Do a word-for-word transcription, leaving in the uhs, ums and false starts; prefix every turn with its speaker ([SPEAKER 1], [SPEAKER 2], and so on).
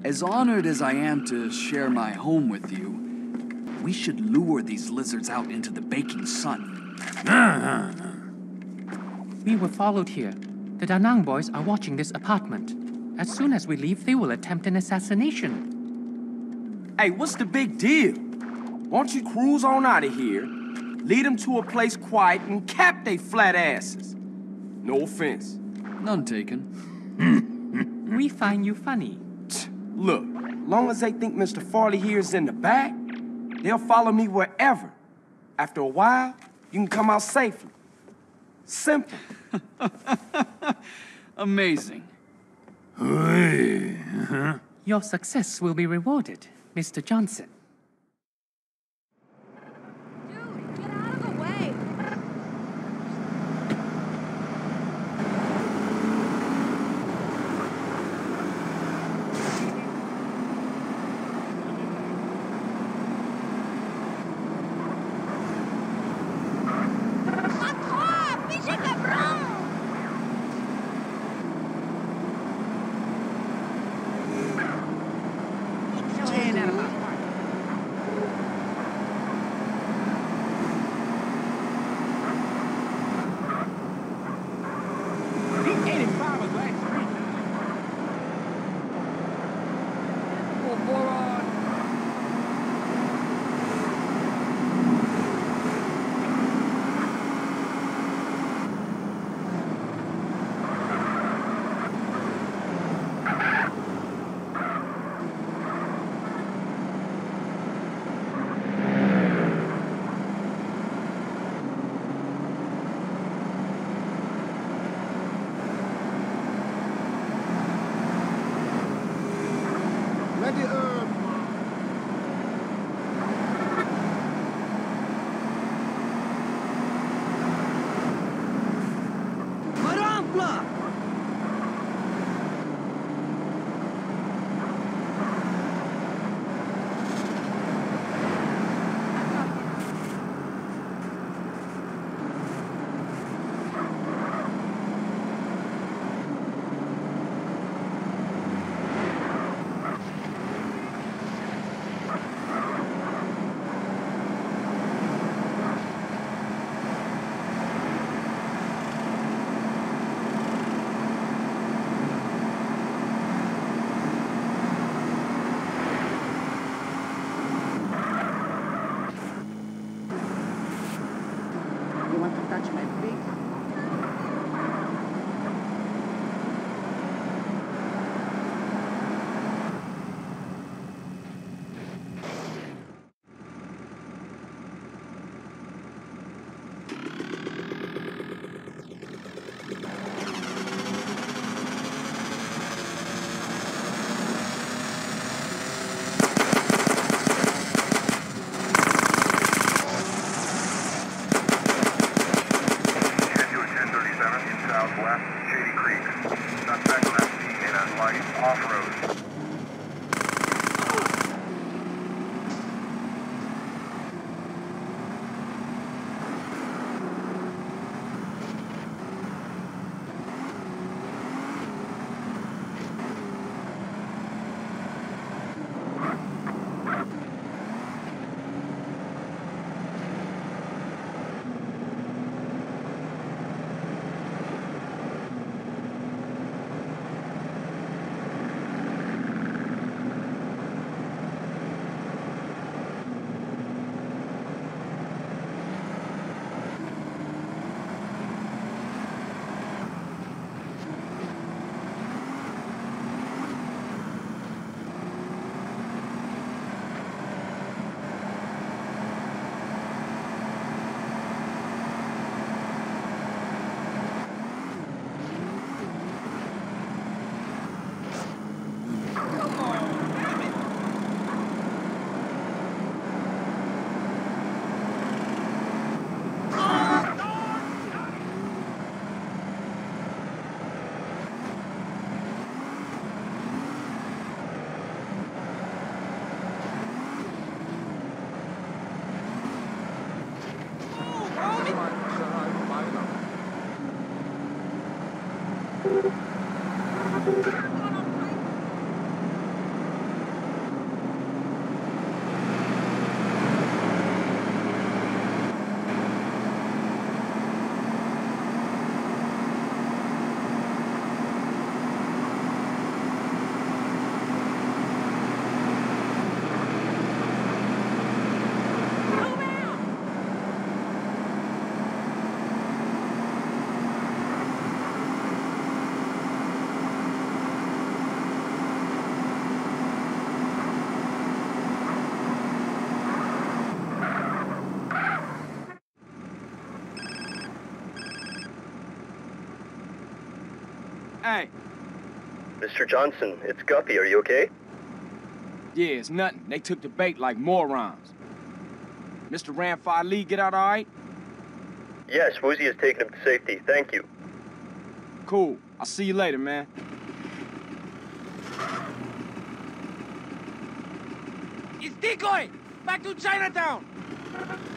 [SPEAKER 1] As honored as I am to share my home with you, we should lure these lizards out into the baking sun.
[SPEAKER 2] We were followed here. The Da Nang boys are watching this apartment. As soon as we leave, they will attempt an assassination.
[SPEAKER 3] Hey, what's the big deal? Why don't you cruise on out of here, lead them to a place quiet, and cap they flat asses? No offense.
[SPEAKER 1] None taken.
[SPEAKER 2] We find you funny.
[SPEAKER 3] Look, long as they think Mister Farley here is in the back, they'll follow me wherever. After a while, you can come out safely. Simple.
[SPEAKER 1] Amazing.
[SPEAKER 2] Your success will be rewarded, Mister Johnson.
[SPEAKER 4] Dude, get out of the way!
[SPEAKER 3] Hey.
[SPEAKER 5] Mister Johnson, it's Guppy. Are you okay?
[SPEAKER 3] Yeah, it's nothing. They took the bait like morons. Mister Ramfire Lee get out all right?
[SPEAKER 5] Yes, Woozie has taken him to safety. Thank you.
[SPEAKER 3] Cool. I'll see you later, man.
[SPEAKER 6] It's decoy! Back to Chinatown!